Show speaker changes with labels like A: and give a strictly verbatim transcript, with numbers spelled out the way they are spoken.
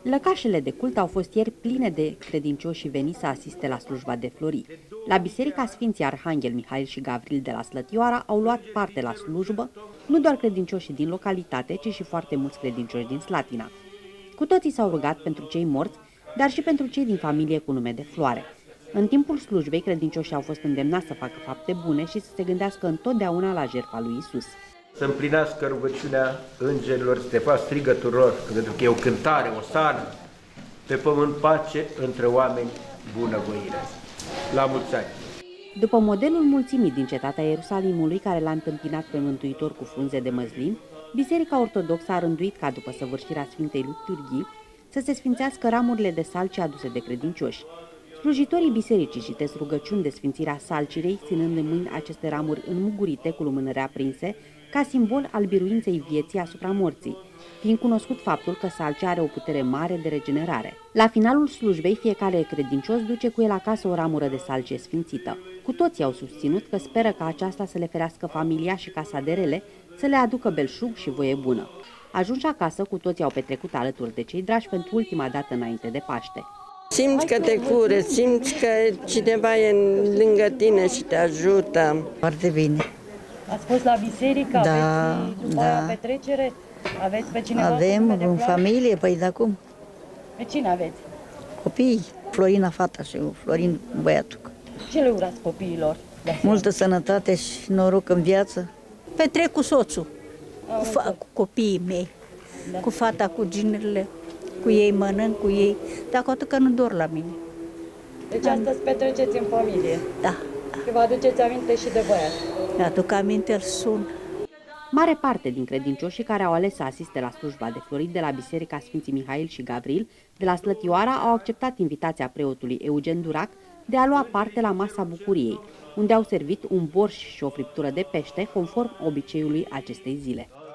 A: Lăcașele de cult au fost ieri pline de credincioși veniți să asiste la slujba de flori. La Biserica Sfinții Arhanghel Mihail și Gavril de la Slătioara au luat parte la slujbă nu doar credincioșii din localitate, ci și foarte mulți credincioși din Slatina. Cu toții s-au rugat pentru cei morți, dar și pentru cei din familie cu nume de Floare. În timpul slujbei, credincioșii au fost îndemnați să facă fapte bune și să se gândească întotdeauna la jertfa lui Isus.
B: Să împlinească rugăciunea îngerilor, să te faci strigăturilor, pentru că e o cântare, o sară, pe pământ pace, între oameni bunăvoire. La mulți ani!
A: După modelul mulțimii din cetatea Ierusalimului, care l-a întâmpinat pe Mântuitor cu frunze de măslin, Biserica Ortodoxă a rânduit ca după săvârșirea Sfintei Liturghii să se sfințească ramurile de salci aduse de credincioși. Slujitorii bisericii citesc rugăciuni de sfințirea salcirei, ținând în mâini aceste ramuri înmugurite cu lumânări aprinse, ca simbol al biruinței vieții asupra morții, fiind cunoscut faptul că salcea are o putere mare de regenerare. La finalul slujbei, fiecare credincios duce cu el acasă o ramură de salcie sfințită. Cu toții au susținut că speră ca aceasta să le ferească familia și casa de rele, să le aducă belșug și voie bună. Ajunși acasă, cu toții au petrecut alături de cei dragi pentru ultima dată înainte de Paște.
C: Simți că te cură, simți că cineva e lângă tine și te ajută.
D: Foarte bine.
E: Ați fost la biserică?
D: Da,
E: aveți după
D: da.
E: aia petrecere? Aveți pe cineva?
D: Avem în familie, păi de acum.
E: Pe cine aveți?
D: Copii, Florina fata și Florin băiatul.
E: Ce le urați copiilor?
D: Multă sănătate și noroc în viață.
F: Petrec cu soțul, cu, cu copiii mei, da. Cu fata, cu ginerile, cu ei mănânc, cu ei, dar cu atât că nu dor la mine.
E: Deci astăzi petreceți în familie?
F: Da.
E: Și vă aduceți aminte și de băiat?
F: Mi-aduc aminte, îl sun.
A: Mare parte din credincioșii care au ales să asiste la slujba de flori de la Biserica Sfinții Mihail și Gavril de la Slătioara au acceptat invitația preotului Eugen Durac de a lua parte la masa bucuriei, unde au servit un borș și o friptură de pește, conform obiceiului acestei zile.